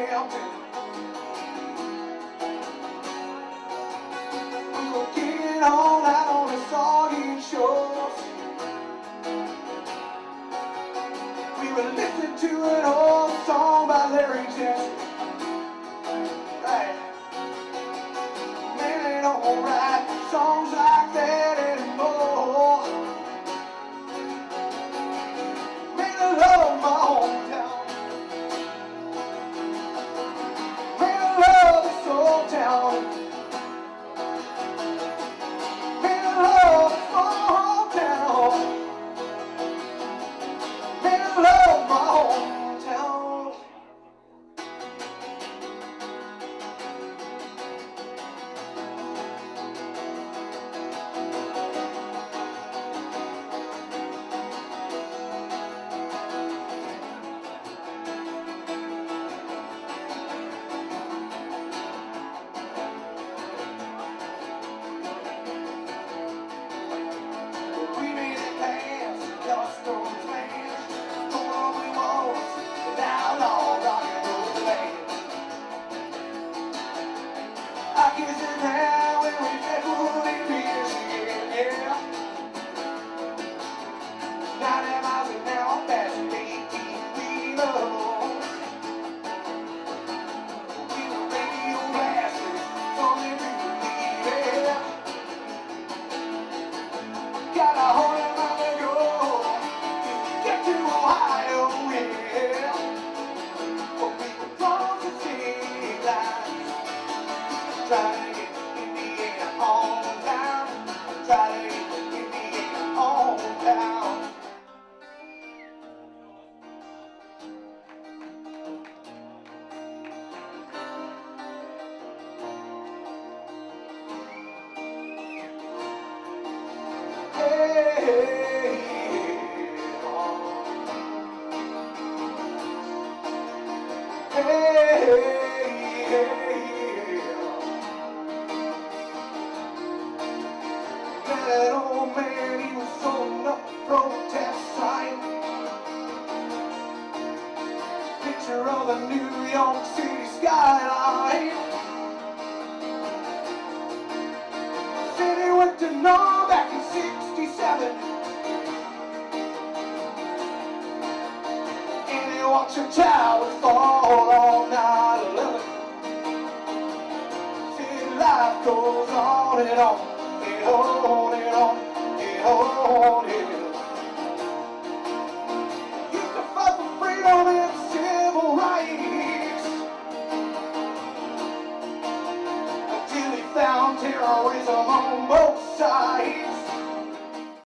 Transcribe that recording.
Hampton. We were getting on out on the soggy shores. We were listening to an old song by Larry Jackson. Hey, man, they don't write songs like that anymore. Man, I love my hometown. Man, I love this old town. Man, I love this small town. Man, I love my hometown. We made it past custom plans, totally walls, and outlaw rock and roll band. I guess it now when we definitely reach again, yeah. 90 miles an hour past 18 wheelers. We were radio blasting from every lead. Got a whole lot to go to get to Ohio, yeah. But we were drawn to city lines, trying to get Indiana hometown, trying to get Indiana hometown. That old man, he was holding up a protest sign. Picture of the New York City skyline. Said he went to Nam back in '67. And he watched the towers fall on 9/11. Said life goes on and on. And on and on and on and on. You can fight for freedom and civil rights until he found terrorism on both sides.